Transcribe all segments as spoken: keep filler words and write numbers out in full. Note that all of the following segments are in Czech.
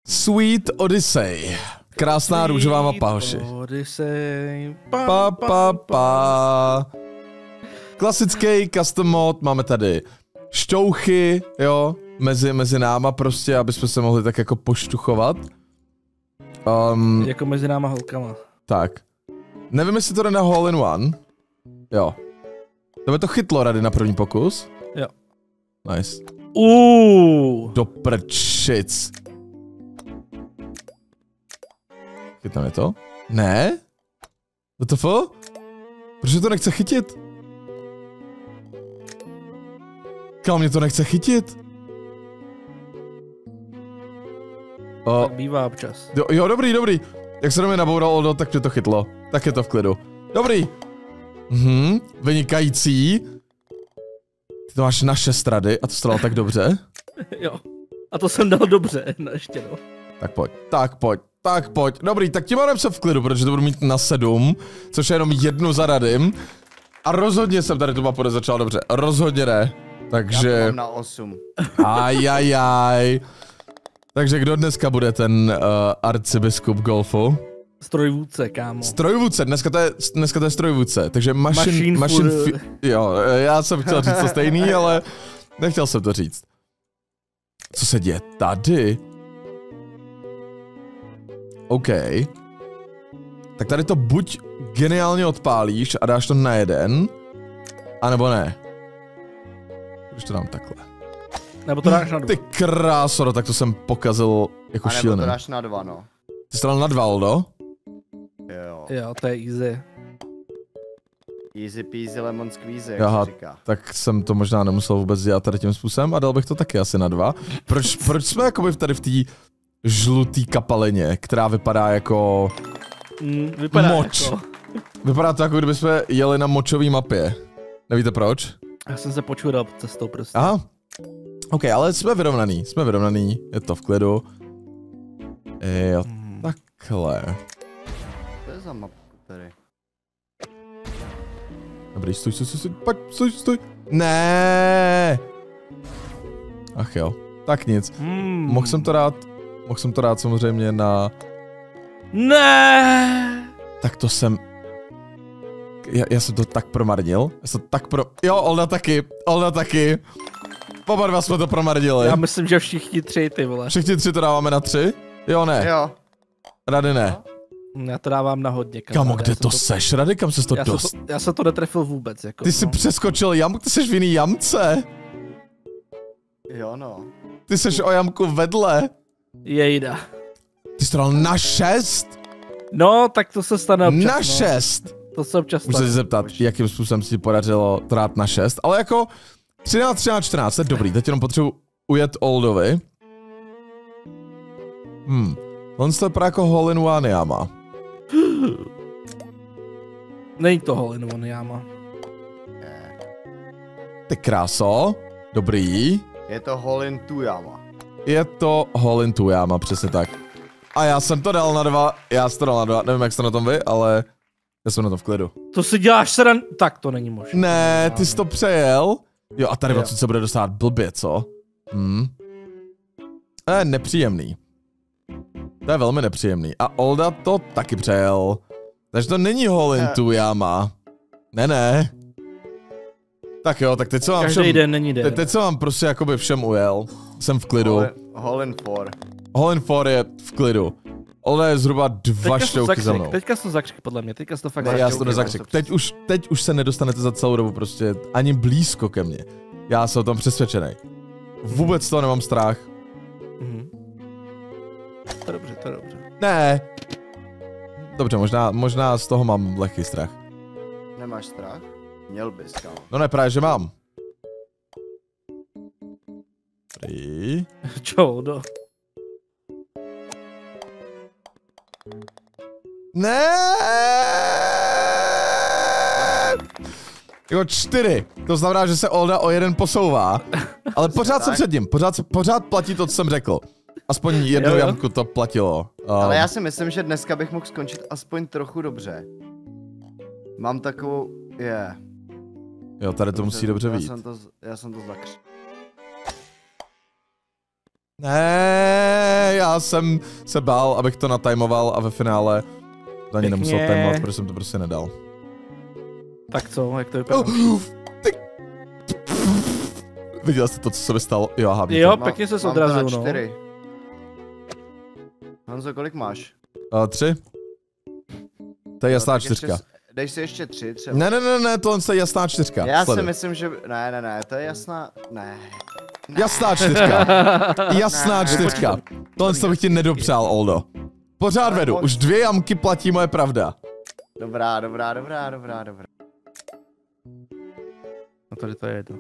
Sweet Odyssey. Krásná Sweet růžová mapa, hoši. Odyssey. Pa, Pa, pa, pa. Klasický custom mod, máme tady šťouchy, jo, mezi, mezi náma prostě, aby jsme se mohli tak jako poštuchovat. Um, Jako mezi náma holkama. tak. Nevím, jestli to jde na hole in one. Jo. To by to chytlo rady na první pokus. Jo. Nice. Uuu. Do prčic. Chytám je to? Ne? W T F? Proč to nechce chytit? Kam mě to nechce chytit? O, Tak bývá občas. jo, jo, dobrý, dobrý. Jak se do mě naboural Oldo, tak mě to chytlo. Tak je to v klidu. Dobrý. Mhm, vynikající. Ty to máš na šest rady a to stalo tak dobře. Jo. A to jsem dal dobře, no ještě no. Tak pojď, tak pojď, tak pojď. Dobrý, tak tím mám se v klidu, protože to budu mít na sedm, což je jenom jednu za radym. A rozhodně jsem tady tu mapu začal dobře. Rozhodně ne. Takže... Já to mám na osm. Ajajaj. Takže kdo dneska bude ten uh, arcibiskup golfu? Strojvůdce, kámo. Strojvůdce, dneska to je, dneska to je strojvůdce, takže machine, Machine machine for... fi- jo, já jsem chtěl říct to stejný, ale nechtěl jsem to říct. Co se děje tady? OK. Tak tady to buď geniálně odpálíš a dáš to na jeden, anebo ne. Když to dám takhle. Nebo to dáš na dva. Ty kráso, tak to jsem pokazil jako A nebo šílený. to dáš na dva, no. Ty jsi dal na dva, Oldo? Jo. Jo, to je easy. Easy peasy lemon squeezy, jak Aha, se říká. tak jsem to možná nemusel vůbec dělat tady tím způsobem a dal bych to taky asi na dva. Proč, proč jsme jakoby tady v té žlutý kapalině, která vypadá jako... Mm, vypadá Moč. jako. Vypadá to jako kdyby jsme jeli na močové mapě. Nevíte proč? Já jsem se počural cestou prostě. Aha. OK, ale jsme vyrovnaný, jsme vyrovnaný, je to v klidu. Jo, Hmm. takhle. To je za mapu tady. Dobrý, stůj, stůj, stůj, stůj, pojď, stůj, stůj. Ne. Ach jo, tak nic. Hmm. Mohl jsem to dát, mohl jsem to dát samozřejmě na... Ne. Tak to jsem... Já, já jsem to tak promarnil. Já jsem to tak pro... Jo, Olda taky, Olda taky. Oba dva jsme to promarnili. Já myslím, že všichni tři, ty vole. Všichni tři to dáváme na tři? Jo, ne. Jo. Rady ne. Já to dávám na hodně, Kamo, kamaráde, kde já to jsem seš, Rady? Kam ses to já jsem dost? to, já jsem to netrefil vůbec, jako. Ty jsi no. přeskočil jamku, ty seš v jiný jamce. Jo, no. Ty seš o jamku vedle. Jejda. Ty jsi to dal na šest? No, tak to se stane občas, Na no. šest? To se občas Můžu se stane. zeptat, jakým způsobem si ti podařilo to dát na šest, ale jako třináct, třináct, čtrnáct, to je dobrý, teď jenom potřebuji ujet Oldovi. Hmm, on to vypadá jako hole in one jama. Není to hole in one jáma. Ty kráso, dobrý. Je to hole in two jama. Je to hole in two jama, přesně tak. A já jsem to dal na dva, já jsem to dal na dva, nevím jak jste na tom vy, ale já jsem na tom v klidu. To si děláš sran... Tak to není možné. Ne, ty jsi to přejel. Jo a tady Jo. odsud se bude dostat blbě, co? Hm. To je nepříjemný. To je velmi nepříjemný. A Olda to taky přejel. Takže to není hole in two jama. Ne, ne. Tak jo, tak teď co vám Každý všem... den není Te, den. teď co vám prostě jakoby všem ujel. Jsem v klidu. Hole, hole in four. Hole in four je v klidu. Olda je zhruba dva Teďka jsi to šťouky za mnou. zakřik, teďka jsi to zakřik, podle mě, teďka jsi to fakt Ne, zakřik. já si to šťouky, nezakřik. mám to Teď už, teď už se nedostanete za celou dobu prostě ani blízko ke mně. Já jsem o tom přesvědčený. Vůbec z toho nemám strach. Mhm. To je dobře, to je dobře. Ne. Dobře, možná, možná z toho mám lehký strach. Nemáš strach? Měl bys, kámo. No ne, právě že mám. Dobrý. Čo, do. Ne. Jo, čtyři. To znamená, že se Olda o jeden posouvá. Ale pořád jsem před ním. Pořád, pořád platí to, co jsem řekl. Aspoň jednu Jo, jo. jamku to platilo. Um, Ale já si myslím, že dneska bych mohl skončit aspoň trochu dobře. Mám takovou... Je. Yeah. Jo, tady to musí dobře já vyjít. jsem to, z- já jsem to zakř. Ne, já jsem se bál, abych to natajmoval a ve finále to ani nemusel Pěkně. tajmovat, protože jsem to prostě nedal. Tak co, jak to vypadá? Oh, ty... Viděl jste to, co se mi stalo? Jo, aha, Jo, Má- pěkně se mám to odrazil, na no. čtyři. Honzo, kolik máš? Uh, tři? To je jasná No, tak ještě čtyřka. s- Dej si ještě tři třeba. Ne, ne, ne, ne, tohle je jasná čtyřka. Já Sleduj. si myslím, že... Ne, ne, ne, to je jasná... Ne. Jasná čtyřka. Jasná Ne. čtyřka. Tohle to bych ti nedopřál, Oldo. Pořád vedu, už dvě jamky platí moje pravda. Dobrá, dobrá, dobrá, dobrá, dobrá. No tady to je jedno.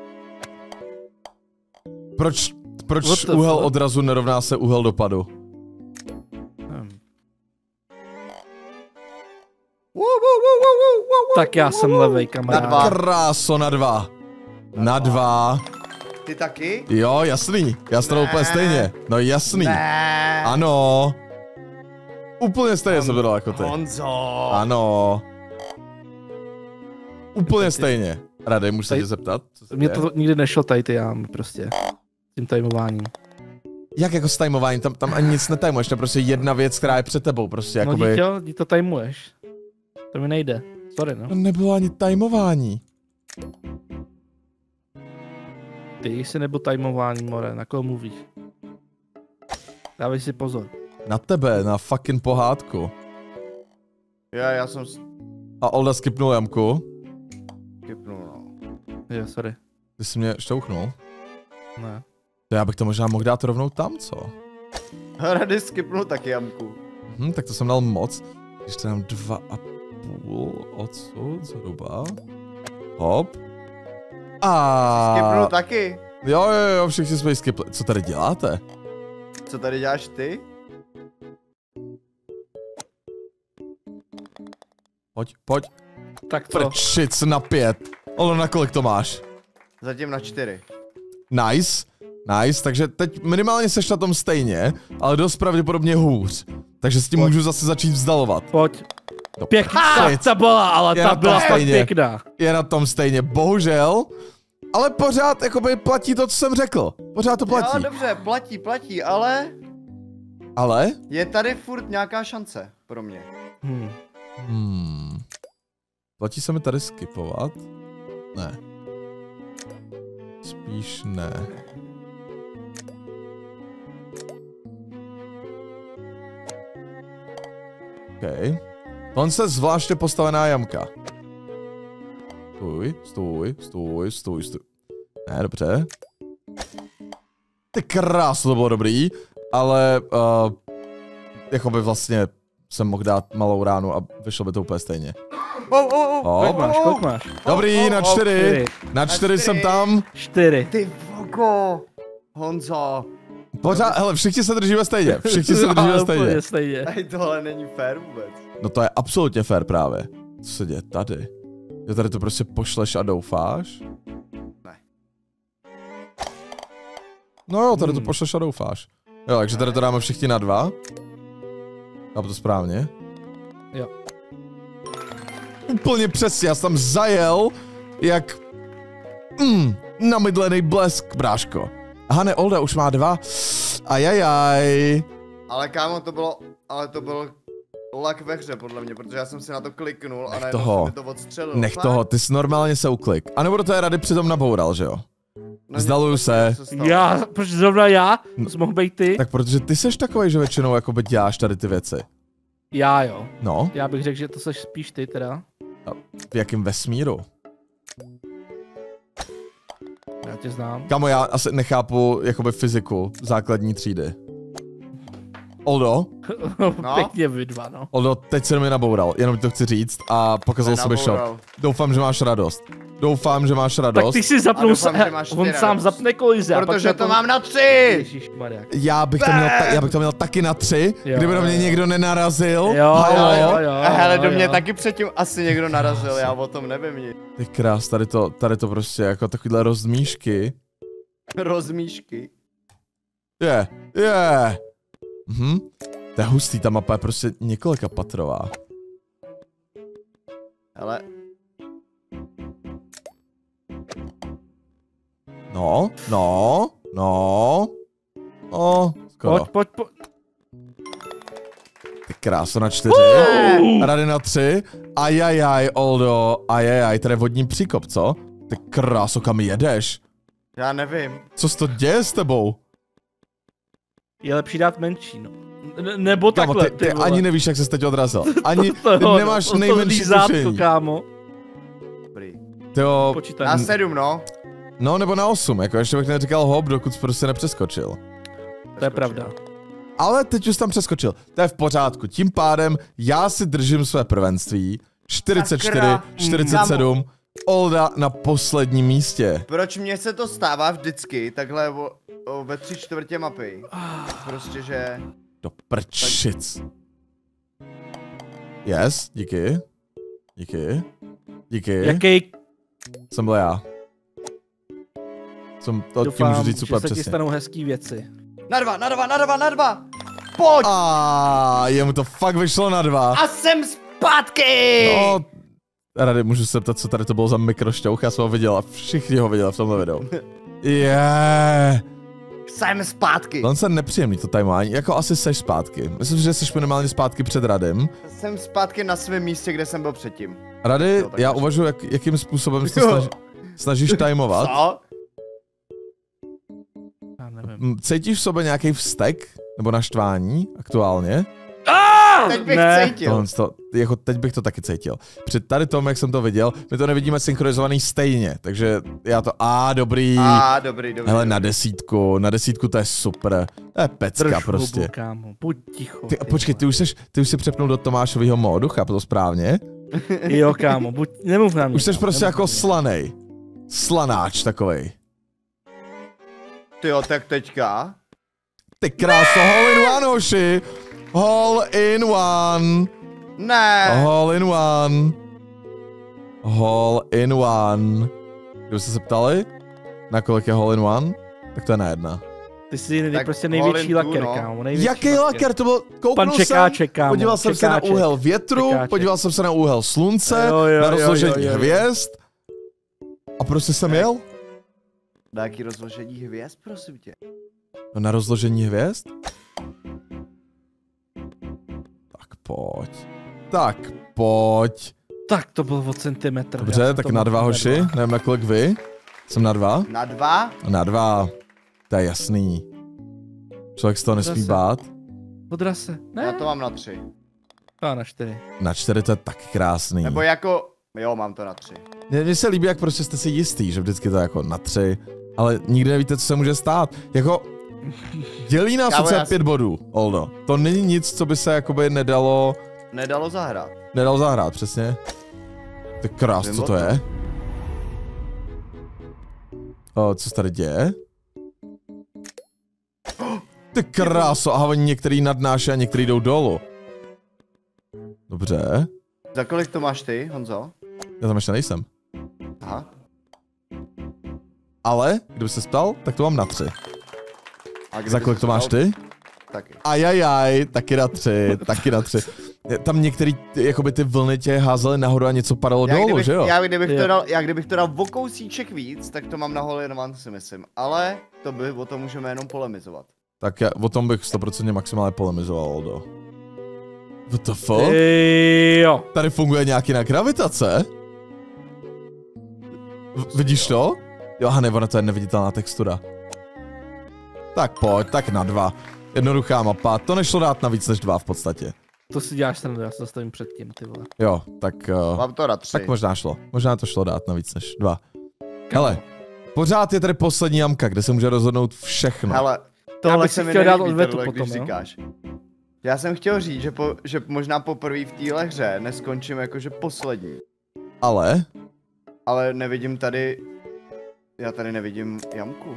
Proč, proč What the úhel fuck? odrazu nerovná se úhel dopadu? Hm. Woo, woo, woo, woo, woo, woo, woo, Tak já jsem woo. levej, Na kamarád. dva. Kráso, na dva. Na dva. Ty taky? Jo, jasný. Já jsem to úplně Ne. stejně. No jasný. Ne. Ano. Úplně stejně jsem to dal jako ty. Honzo. Ano. Úplně stejně. Radej, můžu se Tady- tě zeptat? Co se Mně děje? to nikdy nešlo tady ty jámy prostě. S tím tajmováním. Jak jako s tajmováním? Tam, tam ani nic netajmuješ, to je prostě jedna věc, která je před tebou, prostě No jakoby... dítě, ty to tajmuješ. To mi nejde. Sorry, no. To nebylo ani tajmování. Ty jsi nebo tajmování, more, na koho mluvíš? Dávej si pozor. Na tebe, na fucking pohádku. Já, já jsem A Olda skipnul jamku. skipnul, no. Jo, sorry. Ty jsi mě štouchnul. Ne. To já bych to možná mohl dát rovnou tam, co? Rady skipnul taky jamku. Hm, tak to jsem dal moc. Když to dám dva a půl odsud zhruba. Hop. A Skipnul taky. Jo, jo, jo, všichni jsme ji skipli. Co tady děláte? Co tady děláš ty? Pojď, pojď. Tak co? Prčic na pět. Ono, na kolik to máš? Zatím na čtyři. Nice, nice, takže teď minimálně seš na tom stejně, ale dost pravděpodobně hůř. Takže s tím Pojď. můžu zase začít vzdalovat. Pojď. No, Pěkná, prčic. ta byla, ale Je ta na tom byla fakt stejně. pěkná. Je na tom stejně, bohužel. Ale pořád jakoby platí to, co jsem řekl. Pořád to platí. Jo, dobře, platí, platí, ale Ale? je tady furt nějaká šance pro mě. Hmm. Hmm. Platí se mi tady skipovat? Ne. Spíš ne. OK. Tohle se zvláště postavená jamka. Stůj, stůj, stůj, stůj, stůj. Ne, dobře. Ty krásu, to bylo dobrý, ale uh, jakoby vlastně jsem mohl dát malou ránu a vyšlo by to úplně stejně. Oh, oh, oh, Hop. Kolik máš, kolik máš? Dobrý, oh, na oh, čtyři. čtyři. Na čtyři jsem čtyři. tam. Čtyři. Ty vogo. Honzo. Pořád, hele, všichni se držíme stejně. Všichni se držíme Ale stejně. úplně stejně. Tady tohle není fér vůbec. No to je absolutně fér právě. Co se děje tady? Jo, tady to prostě pošleš a doufáš? Ne. No jo, tady to Hmm. pošleš a doufáš. Jo, takže tady to dáme všichni na dva. Chápu to správně? Jo. Úplně přesně, já jsem tam zajel, jak... Mm, namydlený blesk, bráško. Aha, ne, Olda už má dva. Ajajaj. Ale kámo, to bylo, ale to byl lak ve hře podle mě, protože já jsem si na to kliknul a Nech najednou toho. se mi to odstřelilo. Nech Fakt? toho, ty jsi normálně se uklik. A nebo do té rady přitom naboural, že jo? No, Vzdaluju něco se. takového stalo. Já, proč zrovna já? To jsi mohl být ty? Tak protože ty seš takovej, že většinou jakoby děláš tady ty věci. Já jo. No, Já bych řekl, že to seš spíš ty teda. v jakém vesmíru? Já tě znám. Kamo, já asi nechápu jakoby fyziku základní třídy. Oldo, No. Pěkně vy dva, no. Oldo, teď se mi naboural, jenom ti to chci říct a pokazal jsem mi shot. Nenaboural. Doufám, že máš radost. Doufám, že máš Tak radost. ty si A zapnul doufám, se, že máš on ty sám radost. zapne kolize. a pak Protože na to mám na tři! Ježišmarja. Já bych to měl, ta, já bych to měl taky na tři, Jo, kdyby na mě jo. někdo nenarazil. Jo, Halo? jo, jo, A hele, do jo, mě jo. taky předtím asi někdo narazil, já o tom nevím nic. Ty krás, tady to, tady to prostě jako takovýhle rozmíšky. Rozmíšky. Je, je. Mhm. To je hustý, ta mapa je prostě několika patrová. Hele, No, no, no. O, skoro. Pojď, pojď, pojď. Ty kráso na čtyři. Uh! Rady na tři. Ajajaj, Oldo. Ajajaj, tady je vodní příkop, co? Ty kráso, kam jedeš? Já nevím. Co se to děje s tebou? Je lepší dát menší, no. N nebo Kámo, takhle, ty, ty, ty vole. ani nevíš, jak se teď odrazil. Ani, To ty jo, nemáš to- to nejmenší lízátko, tušení. kámo. Dobrý. Tyjo, Počítaj. Na sedm, no. no nebo na osm, jako ještě bych neříkal hop, dokud jsi prostě nepřeskočil. To je pravda. Ale teď už tam přeskočil. To je v pořádku. Tím pádem já si držím své prvenství. čtyřicet čtyři, Sakra. čtyřicet sedm. Olda na posledním místě. Proč mně se to stává vždycky, takhle o, o, ve tři čtvrtě mapy? Prostě, že... Do prčic. Yes, díky. Díky. Díky. Jaký, Jsem byl já. Jsem to tím doufám, můžu říct že super se ti přesně. stanou hezký věci. Na dva, na dva, na dva, na dva! Pojď! A jemu to fakt vyšlo na dva. A jsem zpátky! No, Rady, můžu se ptat, co tady to bylo za mikrošťouch, já jsem ho viděl a všichni ho viděli v tomhle videu. Yeah. Jsem zpátky! On se nepříjemný to timeování, jako asi seš zpátky. Myslím, že jsi minimálně zpátky před Radem. Jsem zpátky na svém místě, kde jsem byl předtím. Rady, Jo, tak já možná. uvažuji, jak, jakým způsobem se to Jo. snaží, snažíš timovat. Co? Já nevím. M, Cítíš v sobě nějaký vztek nebo naštvání aktuálně? Teď bych Ne. cítil. Tohle to, jako teď bych to taky cítil. Při tady tom, jak jsem to viděl, my to nevidíme synchronizovaný stejně, takže já to, a dobrý. A dobrý, dobrý. Hele, dobrý. na desítku, na desítku to je super. To je pecka Drž prostě. hubu, kámo. Buď ticho. Ty, a počkej, ty už, seš, ty už jsi přepnul do Tomášovýho módu, chápu to správně? Jo, kámo, buď, nemluv na mě. Už jsi kámo, prostě nemluv jako na mě. slanej. Slanáč takovej. Tyjo, tak teďka. Ty kráso, hole in one, hoši. Hole in one. Ne. Hole in one. Hole in one. Kdybyste se ptali, na kolik je hole in one, tak to je na jedna. Ty jsi nej, Tak prostě all největší in two, laker, no. kámo. Největší Jaký laker to byl? Pan Kouknul jsem, čekáček, kámo. podíval jsem se na čekáček. úhel větru, Čekáček. podíval jsem se na úhel slunce, Jo, jo, na jo, rozložení jo, jo, jo. hvězd. A prostě jsem jel? Na jaký rozložení hvězd, prosím tě. No na rozložení hvězd? Tak pojď. Tak pojď. Tak to byl o centimetr. já Dobře, jsem tak to na dva mohl hoši, nedvat. nevím na kolik vy. Jsem na dva? Na dva? Na dva. To je jasný. Člověk z toho nesmí Zase. bát. Podra se. Ne, Já to mám na tři. a na čtyři. Na čtyři to je taky krásný. Nebo jako... Jo, mám to na tři. Mně mně se líbí, jak prostě jste si jistý, že vždycky to je jako na tři, ale nikdy nevíte, co se může stát. Jako, dělí nás Kámo, sice já si- pět bodů, Oldo. To není nic, co by se jakoby nedalo, Nedalo zahrát. nedalo zahrát, přesně. Ty krás, Vím co o to tom. je? O, co se tady děje? Ty kráso, aha, oni některý nadnáší a některý jdou dolů. Dobře, Za kolik to máš ty, Honzo? já tam ještě nejsem. Aha. Ale, kdyby se ptal, tak to mám na tři. A kdyby Za kolik jsi to máš dal- ty? Taky. Ajajaj, taky na tři, taky na tři. Tam některý, ty, jakoby ty vlny tě házely nahoru a něco padalo Já dolů, kdybych, že jo? já, kdybych Jo. to dal, já kdybych to dal o kousíček víc, tak to mám na hole in one, si myslím. Ale to by, o tom můžeme jenom polemizovat. Tak já, o tom bych sto procent maximálně polemizoval, Oldo. What the fuck? Ty jo. Tady funguje nějak jiná gravitace? V, vidíš to? Jo, aha, ne, ona to je neviditelná textura. Tak pojď, tak na dva. Jednoduchá mapa, to nešlo dát na víc než dva v podstatě. To si děláš srandu, já se zastavím před tím, ty vole. Jo, tak, uh, Mám to na tři. tak možná šlo. Možná to šlo dát na víc než dva. Hele, pořád je tady poslední jamka, kde se může rozhodnout všechno. Hele, Já tohle bych si se mi chtěl dát nelíbí, odvetu tohle, potom, když jo? říkáš. Já jsem chtěl říct, že, po, že možná poprvé v téhle hře neskončím jakože poslední. Ale, Ale nevidím tady... Já tady nevidím jamku.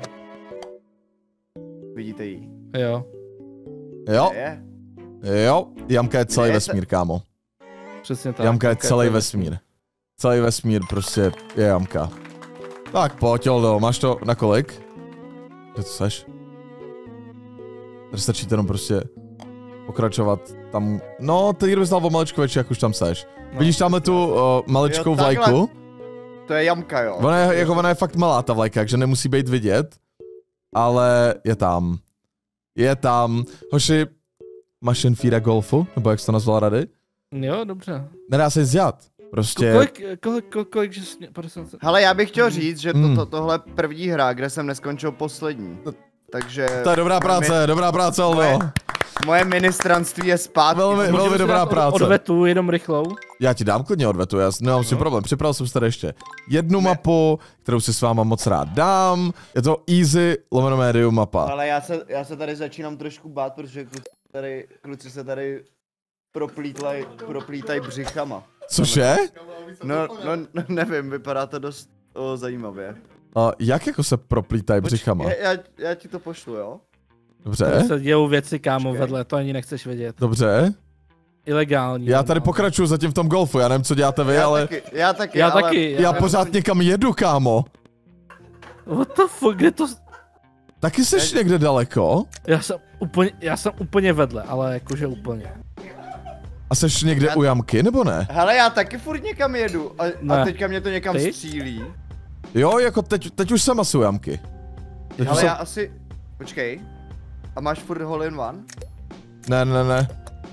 Vidíte ji? Jo, jo, Kde je? jo, jamka je celý Kde je vesmír, kámo. přesně tak. Jamka je Jamka celý celý vesmír. Celý vesmír prostě je jamka. Tak pojď, Oldo, máš to na kolik? Kde to seš? Tady stačí jenom prostě pokračovat tam. No, ty kdybys dal o maličku větší, jak už tam seš. No. Vidíš tamhle tu uh, maličkou Jo, takhle. vlajku? To je jamka, jo. Ona je, jako ona je fakt malá ta vlajka, takže nemusí být vidět. Ale je tam. Je tam. Hoši, machine feeda golfu, nebo jak jsi to nazval, Rady? Jo, dobře. Nedá se nic dělat. Prostě... Kolik, kolik, kolik, kolik, že jsi... Hele, já bych chtěl říct, že to, Hmm. to, tohle je první hra, kde jsem neskončil poslední. Takže... To je dobrá práce, mi, dobrá práce, Aldo. moje, moje ministranství je zpátky. Velmi, velmi dobrá práce. Odvetu, jenom rychlou. Já ti dám klidně odvetu, já nemám si problém, připravil jsem si tady ještě jednu mapu, kterou si s váma moc rád dám. Je to easy lomeno medium mapa. Ale já se, já se tady začínám trošku bát, protože kluci, tady, kluci se tady proplítaj, proplítaj břichama. Cože? No, no, no nevím, vypadá to dost o, zajímavě. A jak jako se proplítají břichama? Já, já, já ti to pošlu, jo? Dobře, Tady se dějou věci, kámo, Počkej. vedle, to ani nechceš vědět. dobře. Ilegální. Já tady no. pokračuju zatím v tom golfu, já nevím, co děláte vy, Já ale taky, já taky, Já ale... taky. já pořád někam jedu, kámo. What the fuck, kde to... Taky jsi někde daleko? Já jsem úplně, já jsem úplně vedle, ale jakože úplně. A jsi někde Já- u jamky, nebo ne? Hele, já taky furt někam jedu a, Ne. a teďka mě to někam Ty? střílí. Jo, jako teď, teď už jsem asi u jamky. Teď už Ale jsem... já asi... Počkej. A máš furt hole in one? Ne, ne, ne.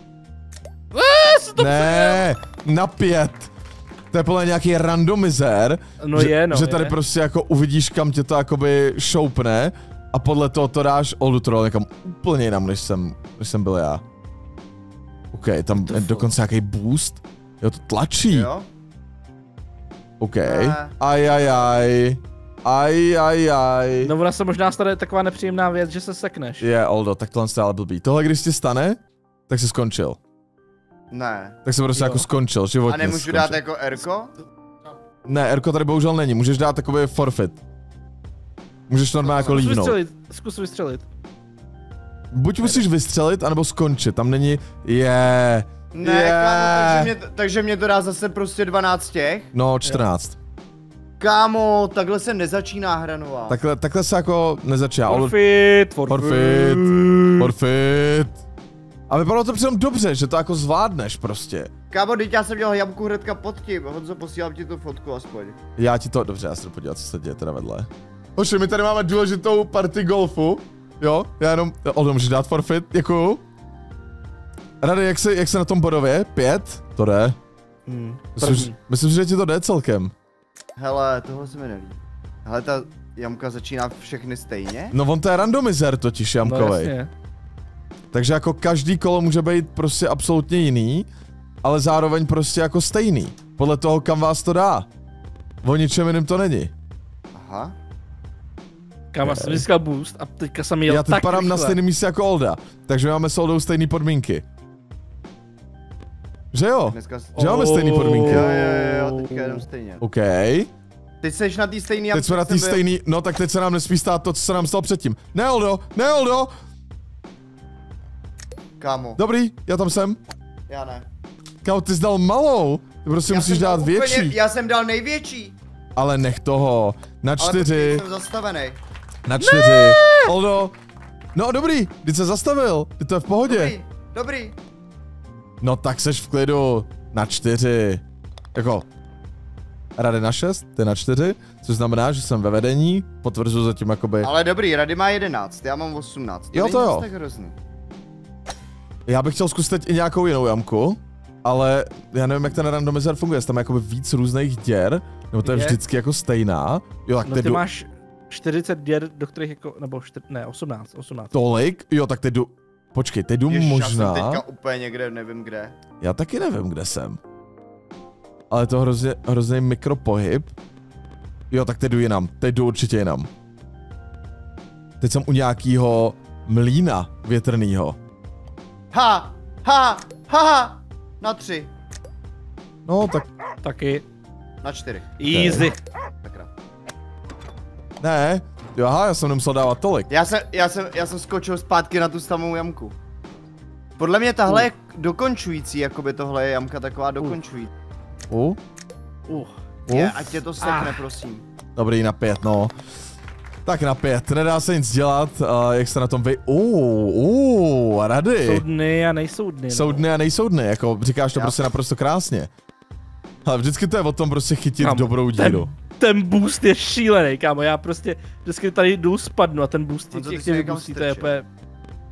Ne, na pět. To je podle nějaký randomizér, No že, je, no že tady je. prostě jako uvidíš, kam tě to jakoby šoupne a podle toho to dáš Oldu Troll někam úplně jinam, než jsem, než jsem byl já. OK, tam je dokonce nějaký boost. Jo, to tlačí. Jo? OK. Ne. Aj, aj, aj. Aj, aj, aj. No ona se možná stane taková nepříjemná věc, že se sekneš. Je, Oldo, tak tohle stále blbý. Tohle, když ti stane, tak jsi skončil. Ne. Tak se prostě Jo. jako skončil, životně A nemůžu skončil. dát jako Erko? Ne, Erko tady bohužel není, můžeš dát takový forfeit. Můžeš normálně jako Zkus lívnout. vystřelit, zkus vystřelit. Buď musíš vystřelit, anebo skončit, tam není, je, Ne, je. kámo, takže mě, to- takže mě to dá zase prostě dvanáct těch? No, čtrnáct. Kámo, takhle se nezačíná hra nová. Takhle, takhle se jako nezačíná. Oldo- Forfeit, Forfeit, forfeit. A vypadalo to přitom dobře, že to jako zvládneš prostě. Kámo, teď já jsem dělal jamku hnedka pod tím. Honzo, posílám ti tu fotku aspoň. Já ti to, dobře, já se to podívat, co se děje teda vedle. Hoši, my tady máme důležitou party golfu. Jo, já jenom, Oldo, můžeš dát forfeit, děkuju. Rady, jak se, jak se na tom bodově? Pět? To jde. Hmm, Myslím, první. myslím, že ti to jde celkem. Hele, tohle se mi nelíbí. Hele, ta jamka začíná všechny stejně? No on to je randomizer totiž, No jamkovej. jasně. Takže jako každý kolo může být prostě absolutně jiný, ale zároveň prostě jako stejný. Podle toho, kam vás to dá. O ničem jiným to není. Aha. Kámo, jsem získal boost a teďka jsem jel Já teď tak padám rychle. na stejném místě jako Olda, takže máme s Oldou stejné podmínky. Že jo? Dneska... Že máme stejné podmínky. Jo, jo, jo, teďka jenom stejně. OK. Teď seš na té stejné jamce. Teď jsme na jak té jsem byl. stejný, no tak teď se nám nesmí stát to, co se nám stalo předtím. Ne, Oldo, ne, Oldo! Kámo, Dobrý, já tam jsem. já ne. Kámo, ty jsi dal malou. Ty prostě Já musíš jsem dal dát úplně- větší. Já jsem dal největší. Ale nech toho. Na Ale čtyři. počkej, jsem zastavený. Na čtyři. Oldo. No dobrý, ty se zastavil. Ty to je v pohodě. Dobrý, dobrý. No tak seš v klidu. Na čtyři. Jako. Rady na šest, ty na čtyři. Což znamená, že jsem ve vedení. Potvrzuji zatím jakoby. Ale dobrý, Rady má jedenáct, já mám osmnáct. Jo, není to zas jo. tak hrozný. Já bych chtěl zkusit teď i nějakou jinou jamku. Ale já nevím, jak ten randomizer funguje. Jestli tam je jakoby víc různých děr. Nebo to je Je. vždycky jako stejná. Jo, tak No teď ty jdu... máš čtyřicet děr, do kterých jako, nebo čtyři, ne, osmnáct, osmnáct. Tolik? Jo, tak teď jdu... Počkej, teď jdu Ježiš, možná... já jsem teďka úplně někde, nevím kde. Já taky nevím, kde jsem. Ale je to hrozně, hrozný mikropohyb. Jo, tak teď jdu jinam. Teď jdu určitě jinam. Teď jsem u nějakýho mlýna větrnýho. Ha, ha, ha, ha. Na tři, No, tak Taky. na čtyři. Easy. Sakra. ne. Jo, aha, já jsem nemusel dávat tolik. Já jsem, já jsem, já jsem skočil zpátky na tu samou jamku. Podle mě tahle je dokončující, jakoby tohle je jamka taková dokončující. U, Uh. Je, u. ať tě to sekne, Ah. prosím. Dobrý, na pět, no. Tak na pět, nedá se nic dělat, uh, jak se na tom vy... Uuu, uuu, rady. Jsou dny a nejsou dny. Jsou dny a nejsou dny, jako říkáš to Já- prostě naprosto krásně. Ale vždycky to je o tom prostě chytit Kámo, dobrou ten- díru. Ten boost je šílený, kámo, já prostě vždycky tady jdu, spadnu a ten boost Honzo, těch ty těch jsi někam boostí, to je strčil. úplně...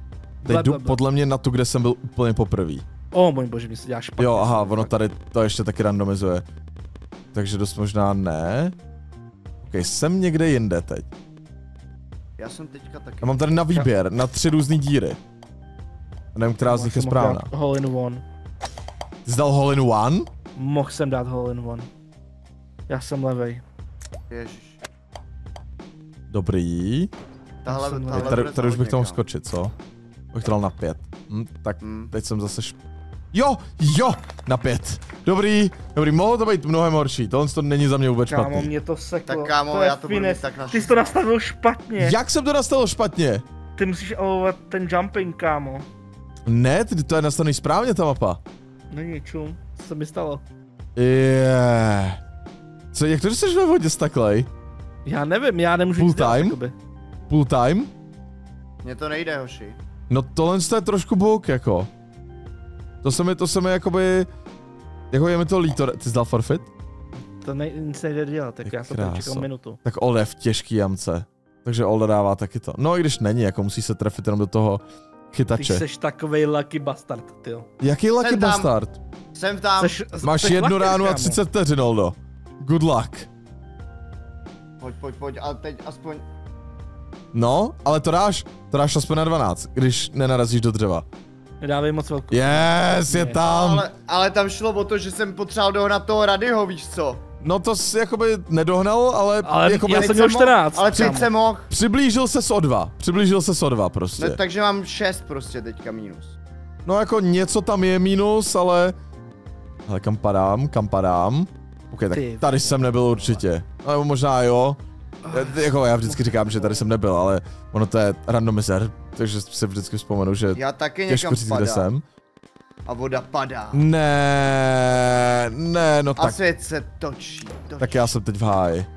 Teď jdu podle mě na tu, kde jsem byl úplně poprvé. O můj bože, mi se dělá špatně. Jo, aha, ono tady to ještě taky randomizuje. Takže dost možná ne. Ok, jsem někde jinde teď. Já jsem teďka taky. Já mám tady na výběr, na tři různé díry. A nevím, která z nich je správná. Hole in one. Ty jsi dal hole in one? Mohl jsem dát hole in one. Já jsem levej. Ježiš. Dobrý. Tahle, jsem tahle Tady, tady už bych to mohl někam. skočit, co? Bych to dal na pět. Hm, tak Hmm. teď jsem zase š... Jo, jo, na pět. Dobrý, dobrý, mohlo to být mnohem horší. Tohle to není za mě vůbec Kámo, špatný. mě to seklo. Tak kámo, to je já to budu mít finesse. tak na Ty jsi to nastavil špatně. Jak jsem to nastavil špatně? Ty musíš alovat ten jumping, kámo. Ne, ty, to je nastavený správně ta mapa. Není čum, co se mi stalo? Yeah. Co, jak to, že jsi ve vodě staklej? Já nevím, já nemůžu Full nic dělat, time? jakoby. Full time? Mně to nejde, hoši. No tohle je trošku bug, jako. To se mi, to se mi jakoby... Jako je mi to líto, ty jsi dal forfeit? To ne, nic nejde dělat, tak Ty já jsem tady kráso. čekal minutu. Tak Olda je v těžký jamce. Takže Olda dává taky to. No i když není, jako musí se trefit jenom do toho Ty chytače. jsi takovej lucky bastard, tyjo. Jaký lucky Jsem tam. bastard? Jsem tam. Seš, Máš seš jednu lucky, ránu a kámo. třicet vteřin, Oldo. Good luck. Pojď, pojď, pojď, ale teď aspoň... No, ale to dáš, to dáš aspoň na dvanáct, když nenarazíš do dřeva. Nedávej moc velkou. Yes, je Ne. tam. Ale, ale tam šlo o to, že jsem potřeboval dohnat toho Radyho, víš co? No to jsi jakoby nedohnal, ale, Ale jakoby já teď jsem měl jsem čtrnáct. Ale teď kámo. jsem mohl. přiblížil ses o dva. Přiblížil ses o dva prostě. No, takže mám šest prostě teďka mínus. No jako něco tam je mínus, ale... Ale kam padám, kam padám? Ok, tak Ty tady jsem nebyl určitě. Nebo možná jo. Já- Jako já vždycky říkám, že tady jsem nebyl, ale ono to je randomizer, takže si vždycky vzpomenu, že Já taky těžko někam říct, kde jsem. padám. A voda padá. Ne, ne, no A tak, svět se točí, točí. tak já jsem teď v háji.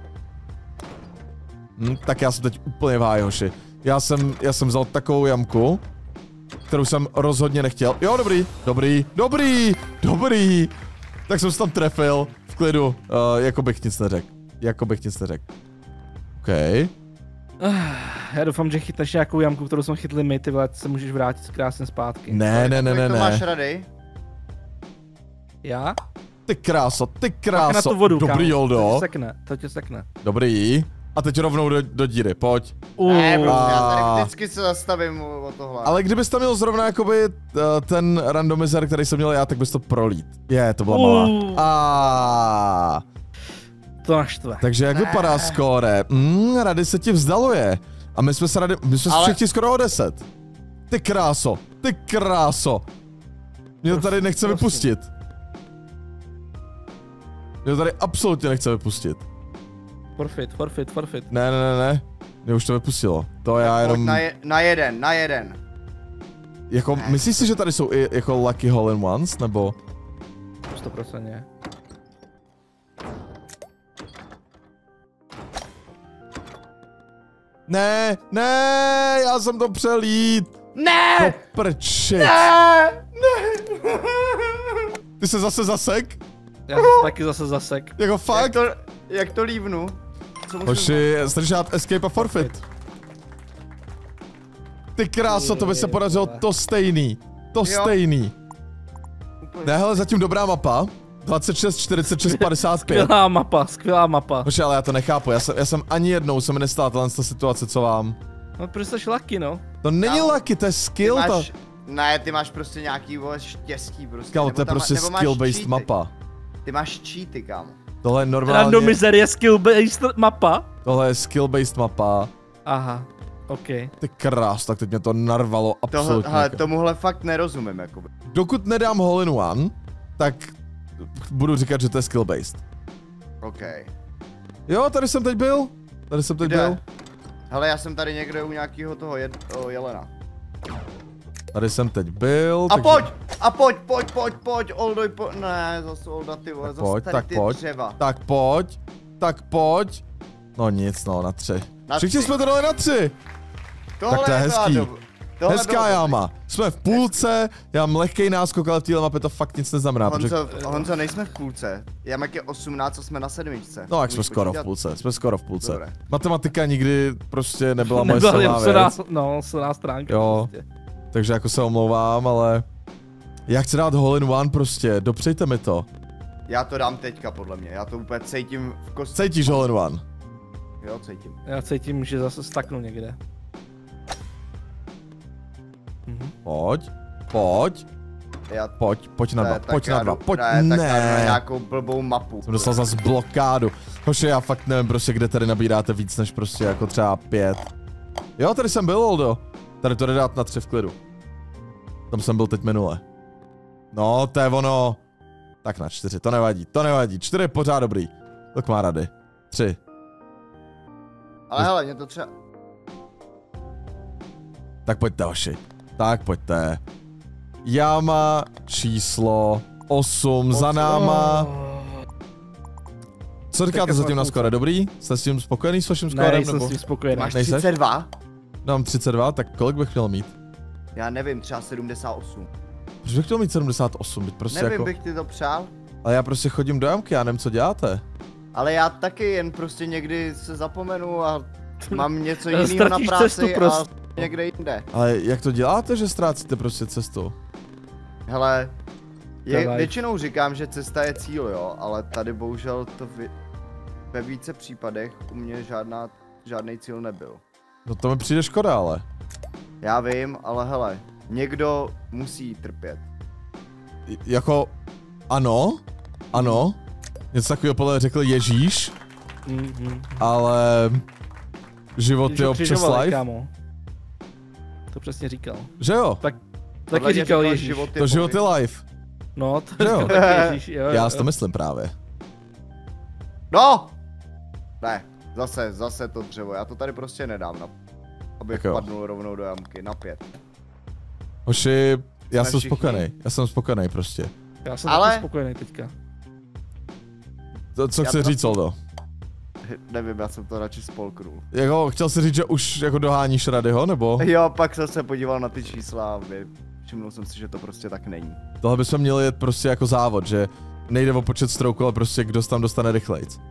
Hm, tak já jsem teď úplně v háji, hoši. Já jsem, já jsem vzal takovou jamku, kterou jsem rozhodně nechtěl. Jo, dobrý, dobrý, dobrý, dobrý. Tak jsem se tam trefil, v klidu, uh, jako bych nic neřekl. Jako bych nic neřekl. OK. Já doufám, že chytneš nějakou jamku, kterou jsme chytli my, ty vole, se můžeš vrátit krásně zpátky. Ne, ne, ne, ne, Kolik to máš ne. rady? Já? Ty kráso, ty Tak na kráso. tu vodu, Dobrý, kámo. To Joldo. tě sekne, to tě sekne. Dobrý. A teď rovnou do, do díry, pojď. Ne, Uh, prostě já A- tady vždycky se zastavím o o tohle. Ale kdybys tam měl zrovna jakoby uh, ten randomizer, který jsem měl já, tak bys to prolít. Je, to byla malá. Uh. A. to naštve. Takže jak vypadá skóre? Mm, Rady se ti vzdaluje. A my jsme se rady, my jsme Ale- Ale... skoro o deset. Ty kráso, ty kráso. Mě to tady nechce prosím. vypustit. Mě to tady absolutně nechce vypustit. Forfeit, forfeit, forfeit. Ne, ne, ne, ne. Mě už to vypustilo. To já Pojď jenom... na, je, na jeden, na jeden. Jako, myslíš si, že tady jsou i jako lucky hole in ones, nebo... sto procent. Ne, ne, já jsem to přelít. Ne! Prčit. Ne! Ty se zase zasek? Já jsem se taky zase zasek. Jako Jak fakt? to, jak to lívnu? Co musím Hoši, chceš dát escape a forfeit? Ty kráso, to by se podařilo to stejný. To Jo. stejný. úplně- Ne, hele, zatím dobrá mapa. dvacet šest, čtyřicet šest, padesát pět. Skvělá mapa, skvělá mapa. Hoši, ale já to nechápu, já jsem, já jsem ani jednou se mi nestala tahle ta situace, co vám. No protože jsi lucky, no. To není Kámo, lucky, to je Ty skill, to... máš, ne, ty máš prostě nějaký vole štěstí prostě. Kámo, nebo to je tam- prostě nebo máš skill-based cheaty. mapa. Ty máš cheaty, kámo. Tohle je normálně, Randomizer je skill-based mapa. tohle je skill-based mapa. Aha, ok. Ty krás, tak teď mě to narvalo Tohle, absolutně. hele, tomuhle fakt nerozumím, jakoby. Dokud nedám hole in one, tak budu říkat, že to je skill-based. OK. Jo, tady jsem teď byl. Tady jsem teď Kde? byl. Hele, já jsem tady někde u nějakého toho jed, o, jelena. Tady jsem teď byl. A takže... pojď! A pojď, pojď, pojď, pojď, Oldoj, po... Ne, zase Olda, ty vole, Tak zase pojď, tady tak ty pojď. dřeva. Tak pojď. Tak pojď. No nic, no, na tři. Na Všichni tři. jsme to dali na tři. Tohle tak to je byla hezký. dob- tohle Hezká bylo jáma. Jsme v půlce, já mám lehkej náskok, ale v téhle mapě to fakt nic neznamená. dobrý. Protože... Honzo, Honzo, nejsme v půlce. Jamek je osmnáct a jsme na sedmičce. No, jak jsme Umíš skoro v počítat? půlce, jsme skoro v půlce. Dobré. Matematika nikdy prostě nebyla moje Nebyla silná silná, věc. no, silná stránka. Jo. Prostě. takže jako se omlouvám, ale já chci dát hole in one prostě, dopřejte mi to. Já to dám teďka podle mě, já to úplně cítím v kostce. Cítíš hole in one? Jo, cítím. Já cítím, že zase staknu někde. Mhm. Pojď, pojď, Já, pojď, pojď na ne, dva, tak pojď já na dva, jdu- pojď, ne. Tak já jdu na ne. nějakou blbou mapu. Jsem dostal zase blokádu. Hoši, já fakt nevím prostě, kde tady nabíráte víc než prostě jako třeba pět. Jo, tady jsem byl, Oldo. Tady to jde dát na tři v klidu. Tam jsem byl teď minule. No, to je ono. Tak na čtyři, to nevadí, to nevadí. Čtyři je pořád dobrý. Tak má rady. Tři. Ale hele, mě to třeba... Tak pojďte, hoši. Tak pojďte. Jáma číslo osm za náma. Co říkáte zatím na skore? Dobrý? Jste s tím spokojený s vaším Ne, skorem? nejsem s tím spokojený. Máš nejseš? třicet dva? Mám třicet dva, tak kolik bych měl mít? Já nevím, třeba sedmdesát osm. Proč bych chtěl mít sedmdesát osm? Být prostě Nevím, jako... bych ti to přál. Ale já prostě chodím do jamky, já nevím, co děláte. Ale já taky jen prostě někdy se zapomenu a mám něco jiného na Ztratíš práci cestu a prostě. někde jinde. Ale jak to děláte, že ztrácíte prostě cestu? Hele, je, Davaj. většinou říkám, že cesta je cíl, jo, ale tady bohužel to vy, ve více případech u mě žádná, žádný cíl nebyl. No to mi přijde škoda, ale. Já vím, ale hele, někdo musí trpět. J- Jako, ano, ano. Něco takového podle řekl Ježíš, Mhm. ale život Když je ho občas křižovali, life, kámo. To přesně říkal. že jo? Tak, Podle taky mě říkal řekl, Ježíš. život To život je pohyb. life. No, to Že jo? říkal taky Ježíš, jo, Já jo. si to myslím právě. No! Ne, zase, zase to dřevo, já to tady prostě nedám, na, abych Tak jo. padnul rovnou do jamky, na pět. Hoši, já Jsme jsem všichni. spokojený, já jsem spokojený prostě. Já jsem Ale- taky spokojený teďka. To, co Já chci to říct, Oldo? Nevím, já jsem to radši spolknul. Jako, chtěl jsi říct, že už jako doháníš Radyho, nebo? Jo, pak jsem se podíval na ty čísla a vy- všimnul jsem si, že to prostě tak není. Tohle bychom měli jet prostě jako závod, že nejde o počet strouků, ale prostě kdo se tam dostane rychlejc.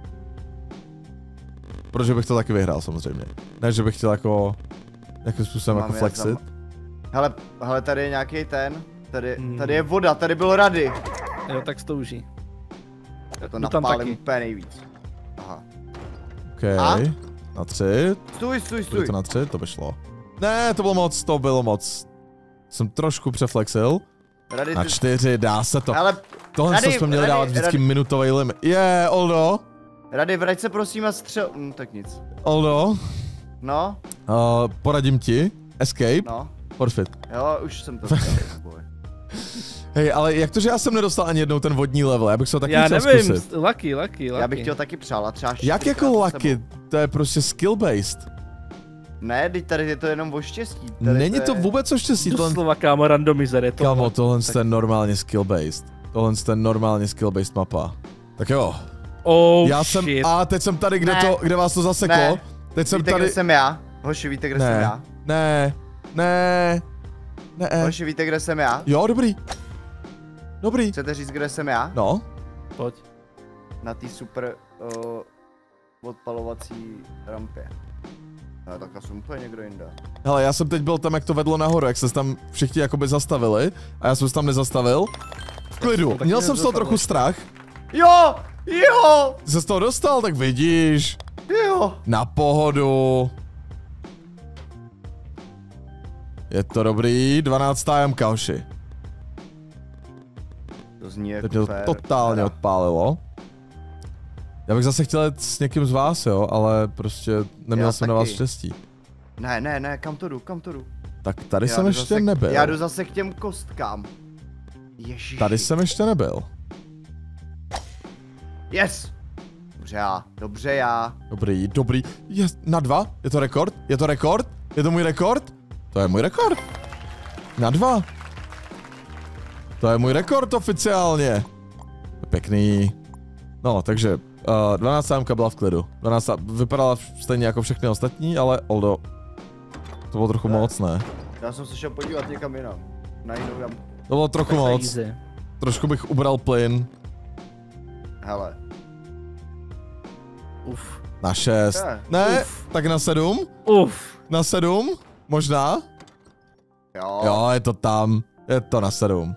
Protože bych to taky vyhrál samozřejmě. Ne, že bych chtěl jako nějakým způsobem Mám jako já flexit. tam- Hele, hele, tady je nějaký ten, tady, Hmm. tady je voda, tady byl rady. Jo, tak stouží. Já to Jdu tam napálím taky. úplně nejvíc. Aha. OK, A? na tři, Stůj, stůj, bude stůj. to na tři, to by šlo. Ne, to bylo moc, to bylo moc. Jsem trošku přeflexil. Rady, Na ty... čtyři, dá se to. Ale, Tohle Rady, jsme měli Rady, dávat vždycky Rady. minutový limit. Je, yeah, Oldo, Rady, vrať se prosím a střel... Hm, tak nic. Oldo, No, uh, poradím ti. Escape, no. forfeit. Jo, už jsem to chtěl, boj. Hej, ale jak to, že já jsem nedostal ani jednou ten vodní level, já bych se ho taky Já chtěl nevím, zkusit. lucky, lucky, lucky. Já bych chtěl taky přál a třeba Jak čtyřikrát jako za lucky? sebou. To je prostě skill based. Ne, teď tady je to jenom o štěstí. Tady Není to je... vůbec o štěstí, tohle... Doslova, kámo, randomizer je to. Kámo, tohle je normálně skill based. Tohle je normálně skill based mapa. Tak jo, Oh, já jsem, shit. a teď jsem tady, kde Ne. to, kde vás to zaseklo. Ne. Teď jsem Víte, tady, kde jsem já? Hoši, víte, kde jsem ne, já? ne, ne, ne, Hoši, víte, kde jsem já? jo, dobrý. Dobrý. Chcete říct, kde jsem já? No, Pojď. Na té super uh, odpalovací rampě. No, tak já jsem úplně někdo jinde. hele, já jsem teď byl tam, jak to vedlo nahoru, jak se tam všichni jakoby zastavili a já jsem se tam nezastavil. V klidu, taky měl jsem z toho nezastavil. trochu strach. Jo! Jo! Ty se z toho dostal, tak vidíš. Jo! Na pohodu. Je to dobrý, dvanáctá jamka, hoši. To zní jako Teď mě to fér. totálně Teda. odpálilo. Já bych zase chtěl jet s někým z vás, jo, ale prostě neměl Já jsem na vás taky. štěstí. Ne, ne, ne, kam to jdu, kam to jdu? Tak tady Já jsem jdu ještě zase, nebyl. Já jdu zase k těm kostkám. Ježiši. Tady jsem ještě nebyl. Yes! Dobře já, dobře já. Dobrý, dobrý. Je, na dva? Je to rekord? Je to rekord? Je to můj rekord? To je můj rekord. Na dva. To je můj rekord oficiálně. Pěkný. No, takže uh, dvanáctá jamka byla v klidu. dvanáctá vypadala stejně jako všechny ostatní, ale Oldo, to bylo trochu Ne. moc, ne? Já jsem se šel podívat někam jinam. Na jinou jamku. To bylo trochu Tak to je moc. easy. Trošku bych ubral plyn. Hele. Uf. Na šest. Ne. Ne, Uf. tak na sedm. Uf. Na sedm, možná. Jo. Jo, je to tam. Je to na sedm.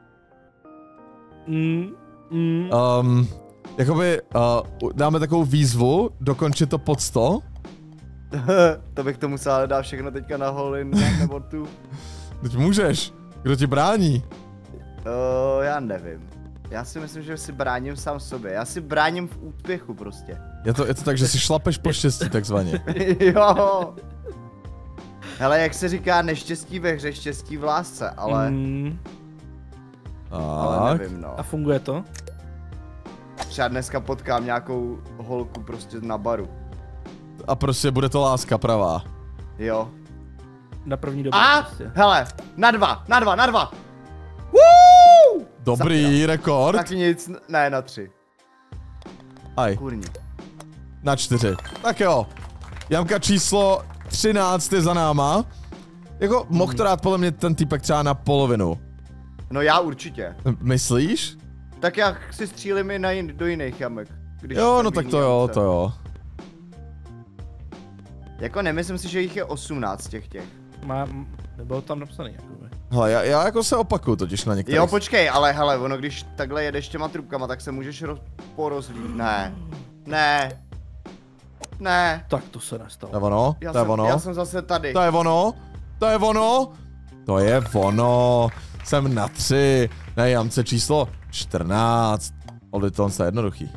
Mm, mm. Um, jakoby uh, dáme takovou výzvu, dokončit to pod sto. To bych to musel dát všechno teďka na holin nebo tu. Teď můžeš. Kdo ti brání? Uh, já nevím. Já si myslím, že si bráním sám sobě. Já si bráním v úspěchu prostě. Je to, je to tak, že si šlapeš po štěstí, takzvaně. Jo. Hele, jak se říká, neštěstí ve hře, štěstí v lásce, ale... Mm. Ale nevím, no. A funguje to? Třeba dneska potkám nějakou holku prostě na baru. A prostě bude to láska pravá. Jo. Na první dobu A, prostě. hele, na dva, na dva, na dva. Woo! Dobrý Sakra. rekord. Tak nic, ne, na tři. Aj, Kurně. na čtyři. Tak jo. Jamka číslo třináct je za náma. Jako, mohl to dát podle mě ten týpek třeba na polovinu. No já určitě. Myslíš? Tak já si střílím i na jin, do jiných jamek. Když Jo, jsem no v tak jiný to jo, jamce. to jo. Jako nemyslím si, že jich je osmnáct těch těch. Má, nebylo tam napsaný jakoby. Hele, já, já jako se opakuju totiž na některých. Jo, počkej, ale hele, ono když takhle jedeš těma trubkama, tak se můžeš roz, porozlít. Ne. Ne. Ne. Tak to se nestalo. To je ono, Já to je jsem, ono, já jsem zase tady. to je ono, to je ono, to je ono. Jsem na tři, na jamce číslo čtrnáct. Oli to je jednoduchý.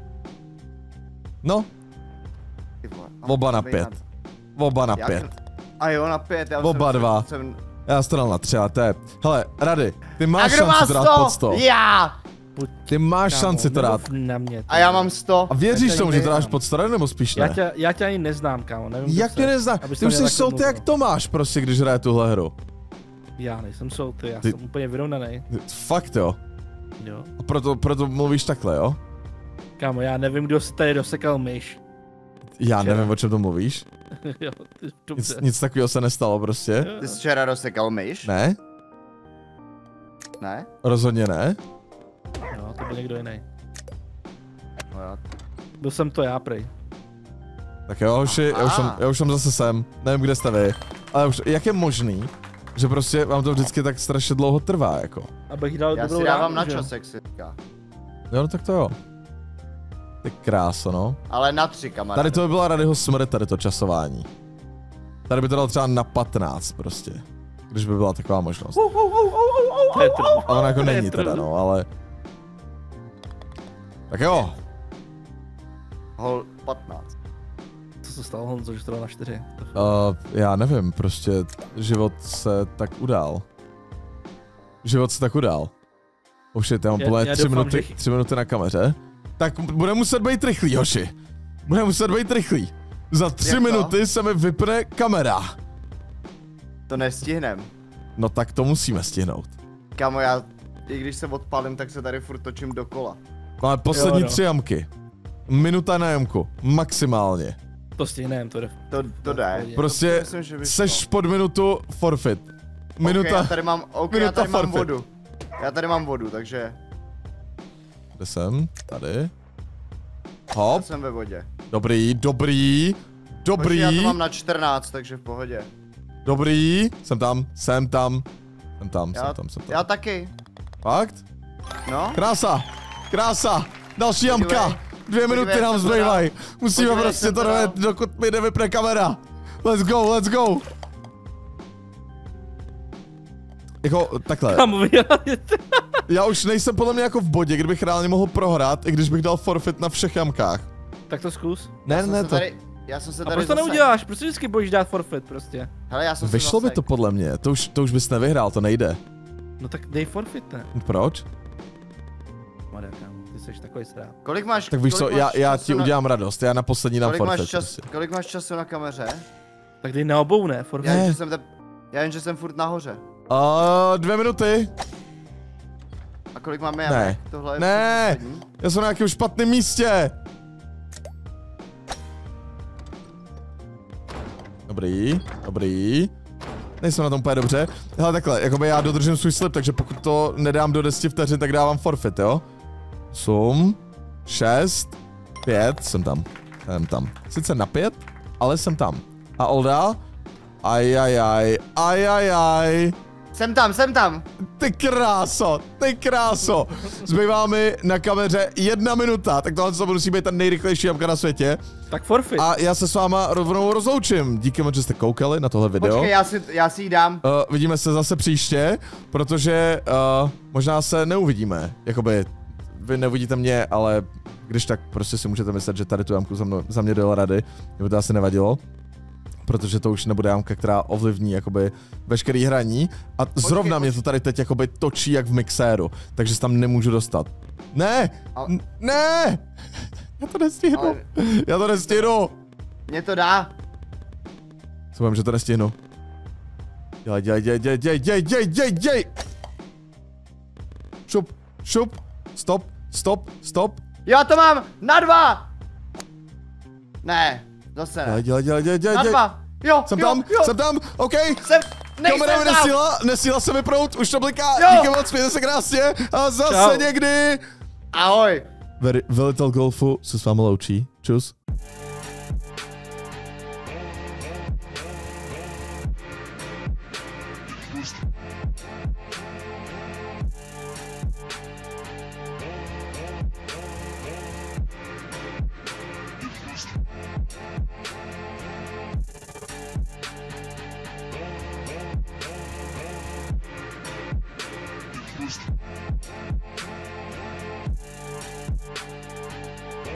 No, Ty vole, a oba na vej pět. Oba na Já pět. jsem- A jo, na pět. Já Oba jsem, dva. Jsem... Já jsem to dal na tři, a to je. Hele, Rady, ty A máš kdo má šanci to dát pod sto? sto. Já! Ty máš Kámo, šanci to dát. nemluv na mě. A já mám sto. A věříš Já tě tomu, že to dáš neznám. pod sto, nebo spíš Já ne? tě, já tě ani neznám, kámo, nevím. Jak kdo tě jsi, neznám? abys Ty na už mě jsi takhle salty jak mluvil. Tomáš prostě, když hraje tuhle hru. Já nejsem salty, já Ty- jsem úplně vyrovnaný. Fakt jo. Jo. A proto, proto mluvíš takhle, jo? Kámo, já nevím, kdo si tady dosekal myš. Já Včera. nevím, o čem to mluvíš. Jo, ty, Nic, dobře. nic takového se nestalo prostě. Ty jsi včera rozsekal myš? Ne? Ne? Rozhodně ne. Jo, to byl někdo jiný. No já... Byl jsem to já, prej. Tak jo, hoši, já už, jsem, já už jsem zase sem. Nevím, kde jste vy. Ale už, jak je možný, že prostě vám to vždycky tak strašně dlouho trvá, jako. Abych dal Já dobrou si dávám ránu, na že jo? čas, jak si říká. Jo, no tak to jo. Ty kráso, no. Ale na tři, kamaráde. Tady to by byla Radyho smrt, tady to časování. Tady by to dal třeba na patnáct prostě. Když by byla taková možnost. To je true. A ona jako To je není true. teda, no, ale... Tak jo. Hol patnáct. Co se stalo, Honzo, že to dal na čtyři? Uh, já nevím, prostě život se tak udál. Život se tak udál. Oh shit, já mám Já- plné já tři doufám, minuty, že- tři minuty na kameře. Tak bude muset být rychlý, hoši. Bude muset být rychlý. Za tři Jak to? minuty se mi vypne kamera. To nestihnem. No tak to musíme stihnout. Kámo, já, i když se odpálím, tak se tady furt točím dokola. Máme poslední Jo, no. tři jamky. Minuta na jamku, maximálně. To stihnem, to jde. To, to jde. Prostě To myslím, že by seš šlo. pod minutu forfeit. Minuta, Okay, já tady mám, okay, já minuta tady mám forfeit. vodu. Já tady mám vodu, takže kde jsem? Tady. já Hop, jsem ve vodě. dobrý, dobrý, dobrý, Počkej, já to mám na čtrnáct, takže v pohodě. dobrý, jsem tam, jsem tam, jsem tam, Já, jsem tam, jsem tam. já taky. Fakt? No, Krása, krása, další jamka, Podívej. dvě minuty Podívej, nám jak jsem to zbývají, musíme Podívej, jak prostě jsem to to dal. dojet, dokud mi nevypne kamera. Let's go, let's go. Jako, takhle. Kámo, Já už nejsem podle mě jako v bodě, kdybych reálně mohl prohrát, i když bych dal forfeit na všech jamkách. tak to zkus. Ne, já jsem ne, se to... tady, já jsem se A tady proč to zasek. neuděláš? Proč si vždycky bojíš dát forfeit prostě? Hele, já jsem se Vyšlo by zasek. to podle mě, to už, to už bys nevyhrál, to nejde. No tak dej forfeit, ne? Proč? Maria, kámo, ty jsi takový srát. Kolik máš, Tak víš kolik co, já, máš já času ti na- udělám radost, já na poslední dám Kolik máš, forfeit. čas, prostě. kolik máš času na kameře? Tak dej na obou, ne? Já Forfeit. jen, že jsem, te... já jen, že jsem furt nahoře. Uh, dvě minuty. A kolik máme Ne. jamek? Tohle je Ne. poslední. Já jsem na nějakém špatném místě. Dobrý, dobrý. Nejsem na tom úplně dobře. Hele takhle, jakoby já dodržím svůj slib, takže pokud to nedám do deseti vteřin, tak dávám forfeit, jo? osm, šest, pět, jsem tam. Jsem tam. Sice na pět, ale jsem tam. A Olda? Ajajaj, ajajaj. Jsem tam, jsem tam. Ty kráso, ty kráso. Zbývá mi na kameře jedna minuta, tak tohle to musí být ten nejrychlejší jamka na světě. Tak forfeit. A já se s váma rovnou rozloučím. Díky moc, že jste koukali na tohle video. Počkej, já si, já si ji dám. Uh, vidíme se zase příště, protože uh, možná se neuvidíme. Jakoby, vy neuvidíte mě, ale když tak prostě si můžete myslet, že tady tu jamku za, mnou, za mě dojel rady. Mě to asi nevadilo. Protože to už nebude jamka, která ovlivní jakoby veškerý hraní. A počkej, zrovna počkej. Mě to tady teď jakoby točí jak v mixéru. Takže se tam nemůžu dostat. Ne! Ale... Ne! Já to nestihnu. Ale... Já to nestihnu. Mě to dá. Co vím, že to nestihnu. Dělej, dělej, dělej, dělej, dělej, dělej, dělej, dělej, dělej. Šup, šup. Stop, stop, stop. Já to mám na dva. Ne. Zase ne. Dělej, dělej, dělej, dělej, na dva. Jo, jsem jo, tam, jo. jsem tam, OK. Jsem, kamera mi nesíla, nesíla se vyprout, už to bliká, jo. Díky moc, mějte se krásně a zase Čau. někdy. Ahoj. Velitel golfu se s vámi loučí, čus. First.